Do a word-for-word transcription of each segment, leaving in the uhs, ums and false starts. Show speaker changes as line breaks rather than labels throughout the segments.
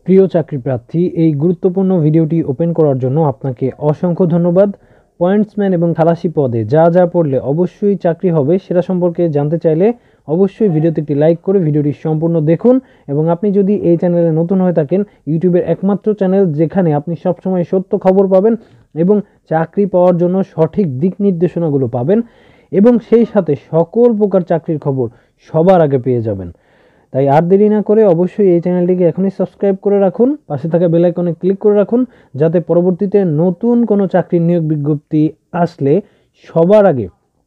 প্রিয় চাকরি প্রার্থী, এই গুরুত্বপূর্ণ ভিডিওটি ওপেন করার জন্য আপনাকে অসংখ্য ধন্যবাদ। পয়েন্টসম্যান এবং খালাসি পদে যা যা পড়লে অবশ্যই চাকরি হবে সেটা সম্পর্কে জানতে চাইলে অবশ্যই ভিডিওতে একটি লাইক করে ভিডিওটি সম্পূর্ণ দেখুন। এবং আপনি যদি এই চ্যানেলে নতুন হয়ে থাকেন, ইউটিউবের একমাত্র চ্যানেল যেখানে আপনি সবসময় সত্য খবর পাবেন এবং চাকরি পাওয়ার জন্য সঠিক দিক নির্দেশনাগুলো পাবেন এবং সেই সাথে সকল প্রকার চাকরির খবর সবার আগে পেয়ে যাবেন। তাই আর দেরি না করে অবশ্যই এই চ্যানেলটিকে এখনই সাবস্ক্রাইব করে রাখুন, পাশে থাকা বেল আইকনে ক্লিক করে রাখুন, যাতে পরবর্তীতে নতুন কোনো চাকরির নিয়োগ বিজ্ঞপ্তি আসলে সবার আগে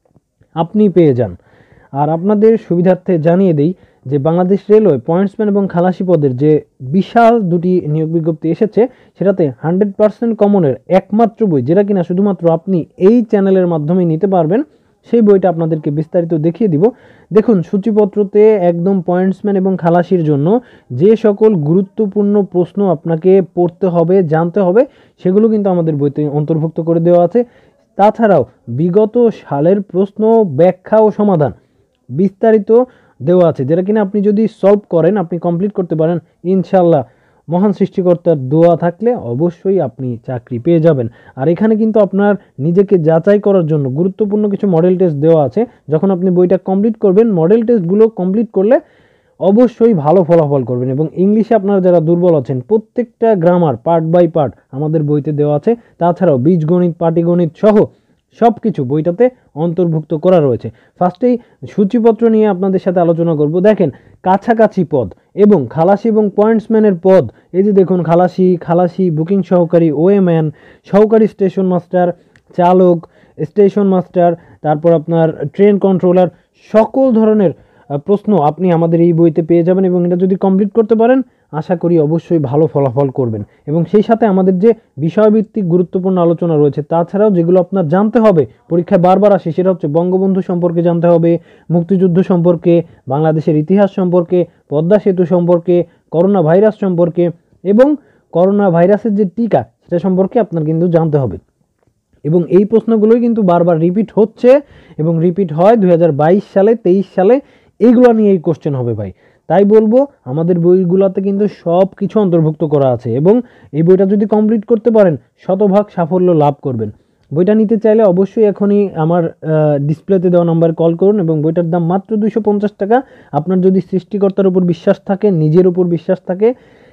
আপনি পেয়ে যান। আর আপনাদের সুবিধার্থে জানিয়ে দেই যে বাংলাদেশ রেলওয়ে পয়েন্টসম্যান এবং খালাসি পদের যে বিশাল দুটি নিয়োগ বিজ্ঞপ্তি এসেছে, সেটাতে হান্ড্রেড পার্সেন্ট কমনের একমাত্র বই, যেটা কিনা শুধুমাত্র আপনি এই চ্যানেলের মাধ্যমে নিতে পারবেন, সেই বইটা আপনাদেরকে বিস্তারিত দেখিয়ে দিব। দেখুন, সূচিপত্রতে একদম পয়েন্টসম্যান এবং খালাসির জন্য যে সকল গুরুত্বপূর্ণ প্রশ্ন আপনাকে পড়তে হবে, জানতে হবে, সেগুলো কিন্তু আমাদের বইতে অন্তর্ভুক্ত করে দেওয়া আছে। তাছাড়াও বিগত সালের প্রশ্ন, ব্যাখ্যা ও সমাধান বিস্তারিত দেওয়া আছে, যেটা কিনা আপনি যদি সলভ করেন, আপনি কমপ্লিট করতে পারেন, ইনশাল্লাহ মহান সৃষ্টিকর্তার দোয়া থাকলে অবশ্যই আপনি চাকরি পেয়ে যাবেন। আর এখানে কিন্তু আপনার নিজেকে যাচাই করার জন্য গুরুত্বপূর্ণ কিছু মডেল টেস্ট দেওয়া আছে। যখন আপনি বইটা কমপ্লিট করবেন, মডেল টেস্টগুলো কমপ্লিট করলে অবশ্যই ভালো ফলাফল করবেন। এবং ইংলিশে আপনারা যারা দুর্বল আছেন, প্রত্যেকটা গ্রামার পার্ট বাই পার্ট আমাদের বইতে দেওয়া আছে। তাছাড়াও বীজগণিত, পাটিগণিত সহ সব কিছু বইটাতে অন্তর্ভুক্ত করা রয়েছে। ফার্স্টেই সূচিপত্র নিয়ে আপনাদের সাথে আলোচনা করব। দেখেন, কাছাকাছি পদ এবং খালাসি এবং পয়েন্টসম্যানের পদ, এই যে দেখুন, খালাসি খালাসি বুকিং সহকারী, ওয়েম্যান, সহকারী স্টেশন মাস্টার, চালক, স্টেশন মাস্টার, তারপর আপনার ট্রেন কন্ট্রোলার, সকল ধরনের প্রশ্ন আপনি আমাদের এই বইতে পেয়ে যাবেন। এবং এটা যদি কমপ্লিট করতে পারেন, আশা করি অবশ্যই ভালো ফলাফল করবেন। এবং সেই সাথে আমাদের যে বিষয়ভিত্তিক গুরুত্বপূর্ণ আলোচনা রয়েছে, তাছাড়াও যেগুলো আপনার জানতে হবে, পরীক্ষায় বারবার আসে, সেটা হচ্ছে বঙ্গবন্ধু সম্পর্কে জানতে হবে, মুক্তিযুদ্ধ সম্পর্কে, বাংলাদেশের ইতিহাস সম্পর্কে, পদ্মা সেতু সম্পর্কে, করোনা ভাইরাস সম্পর্কে এবং করোনা ভাইরাসের যে টিকা, সেটা সম্পর্কে আপনার কিন্তু জানতে হবে। এবং এই প্রশ্নগুলোই কিন্তু বারবার রিপিট হচ্ছে এবং রিপিট হয় দুই হাজার বাইশ সালে, তেইশ সালে, এইগুলো নিয়ে এই কোশ্চেন হবে ভাই। তাই বলবো, আমাদের বইগুলোতে কিন্তু সব কিছু অন্তর্ভুক্ত করা আছে এবং এই বইটা যদি কমপ্লিট করতে পারেন, শতভাগ সাফল্য লাভ করবেন। বইটা নিতে চাইলে অবশ্যই এখনই আমার ডিসপ্লেতে দেওয়া নাম্বারে কল করুন। এবং বইটার দাম মাত্র দুইশো পঞ্চাশ টাকা। আপনার যদি সৃষ্টিকর্তার উপর বিশ্বাস থাকে, নিজের উপর বিশ্বাস থাকে,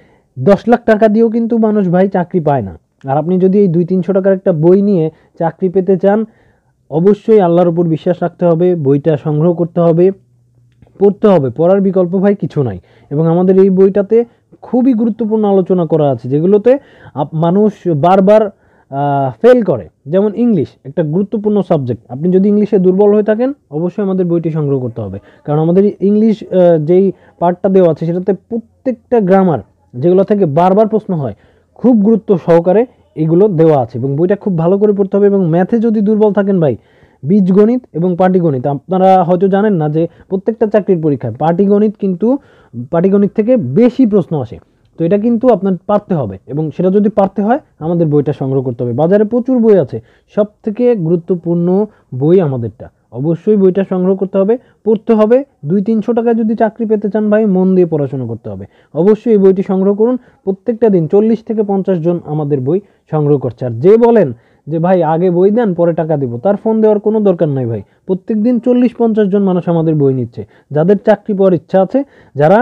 দশ লাখ টাকা দিয়েও কিন্তু মানুষ ভাই চাকরি পায় না। আর আপনি যদি এই দুই তিনশো টাকার একটা বই নিয়ে চাকরি পেতে চান, অবশ্যই আল্লাহর উপর বিশ্বাস রাখতে হবে, বইটা সংগ্রহ করতে হবে, পড়তে হবে, পড়ার বিকল্প ভাই কিছু নাই। এবং আমাদের এই বইটাতে খুবই গুরুত্বপূর্ণ আলোচনা করা আছে, যেগুলোতে মানুষ বারবার ফেল করে। যেমন ইংলিশ একটা গুরুত্বপূর্ণ সাবজেক্ট, আপনি যদি ইংলিশে দুর্বল হয়ে থাকেন, অবশ্যই আমাদের বইটি সংগ্রহ করতে হবে। কারণ আমাদের ইংলিশ যেই পার্টটা দেওয়া আছে, সেটাতে প্রত্যেকটা গ্রামার যেগুলো থেকে বারবার প্রশ্ন হয়, খুব গুরুত্ব সহকারে এগুলো দেওয়া আছে। এবং বইটা খুব ভালো করে পড়তে হবে। এবং ম্যাথে যদি দুর্বল থাকেন ভাই, বীজগণিত এবং পাটিগণিত, আপনারা হয়তো জানেন না যে প্রত্যেকটা চাকরির পরীক্ষায় পাটিগণিত কিন্তু পাটিগণিত থেকে বেশি প্রশ্ন আসে। তো এটা কিন্তু আপনার পারতে হবে এবং সেটা যদি পারতে হয়, আমাদের বইটা সংগ্রহ করতে হবে। বাজারে প্রচুর বই আছে, সব থেকে গুরুত্বপূর্ণ বই আমাদেরটা। অবশ্যই বইটা সংগ্রহ করতে হবে, পড়তে হবে। দুই তিনশো টাকায় যদি চাকরি পেতে চান ভাই, মন দিয়ে পড়াশোনা করতে হবে। অবশ্যই এই বইটি সংগ্রহ করুন। প্রত্যেকটা দিন চল্লিশ থেকে পঞ্চাশ জন আমাদের বই সংগ্রহ করছে। আর যে বলেন যে ভাই আগে বই দেন পরে টাকা দিব, তার ফোন দেওয়ার কোনো দরকার নাই ভাই। প্রত্যেক দিন চল্লিশ পঞ্চাশ জন মানুষ আমাদের বই নিচ্ছে, যাদের চাকরি পাওয়ার ইচ্ছা আছে, যারা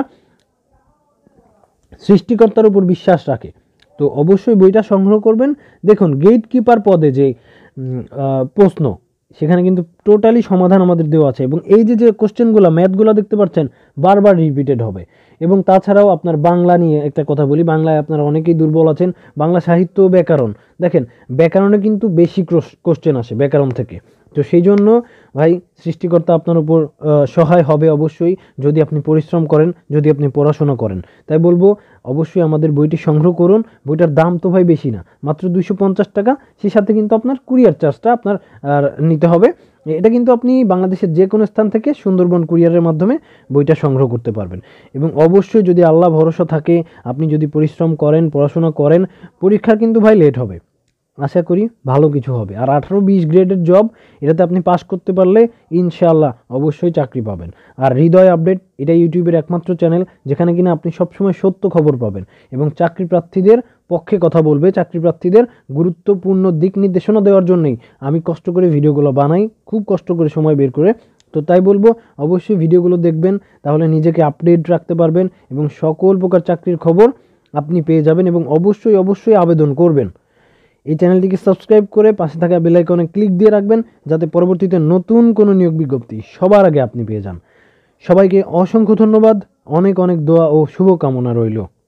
সৃষ্টিকর্তার উপর বিশ্বাস রাখে। তো অবশ্যই বইটা সংগ্রহ করবেন। দেখুন, গেট কিপার পদে যে প্রশ্ন, সেখানে কিন্তু টোটালি সমাধান আমাদের দেওয়া আছে। এবং এই যে যে কোশ্চেনগুলো, ম্যাথগুলো দেখতে পাচ্ছেন, বারবার রিপিটেড হবে। এবং তাছাড়াও আপনার বাংলা নিয়ে একটা কথা বলি, বাংলায় আপনারা অনেকেই দুর্বল আছেন। বাংলা সাহিত্য ও ব্যাকরণ, দেখেন ব্যাকরণে কিন্তু বেশি কোশ্চেন আসে ব্যাকরণ থেকে। তো সেই জন্য ভাই, সৃষ্টিকর্তা আপনার উপর সহায় হবে অবশ্যই, যদি আপনি পরিশ্রম করেন, যদি আপনি পড়াশোনা করেন। তাই বলবো, অবশ্যই আমাদের বইটি সংগ্রহ করুন। বইটার দাম তো ভাই বেশি না, মাত্র দুইশো পঞ্চাশ টাকা। সেই সাথে কিন্তু আপনার কুরিয়ার চার্জটা আপনার নিতে হবে। এটা কিন্তু আপনি বাংলাদেশের যে কোনো স্থান থেকে সুন্দরবন কুরিয়ারের মাধ্যমে বইটা সংগ্রহ করতে পারবেন। এবং অবশ্যই যদি আল্লাহ ভরসা থাকে, আপনি যদি পরিশ্রম করেন, পড়াশোনা করেন, পরীক্ষা কিন্তু ভাই লেট হবে, আশা করি ভালো কিছু হবে। আর আঠারো বিশ গ্রেডের জব, এটাতে আপনি পাস করতে পারলে ইনশাআল্লাহ অবশ্যই চাকরি পাবেন। আর হৃদয় আপডেট এটা ইউটিউবের একমাত্র চ্যানেল যেখানে কিনা আপনি সবসময় সত্য খবর পাবেন এবং চাকরি প্রার্থীদের পক্ষে কথা বলবে, চাকরি প্রার্থীদের গুরুত্বপূর্ণ দিক নির্দেশনা দেওয়ার জন্যই আমি কষ্ট করে ভিডিওগুলো বানাই, খুব কষ্ট করে সময় বের করে। তো তাই বলবো অবশ্যই ভিডিওগুলো দেখবেন, তাহলে নিজেকে আপডেট রাখতে পারবেন এবং সকল প্রকার চাকরির খবর আপনি পেয়ে যাবেন এবং অবশ্যই অবশ্যই আবেদন করবেন। এই চ্যানেলটিকে সাবস্ক্রাইব করে পাশে থাকা বেল আইকনে ক্লিক দিয়ে রাখবেন, যাতে পরবর্তীতে নতুন কোনো নিয়োগ বিজ্ঞপ্তি সবার আগে আপনি পেয়ে যান। সবাইকে অসংখ্য ধন্যবাদ, অনেক অনেক দোয়া ও শুভকামনা রইল।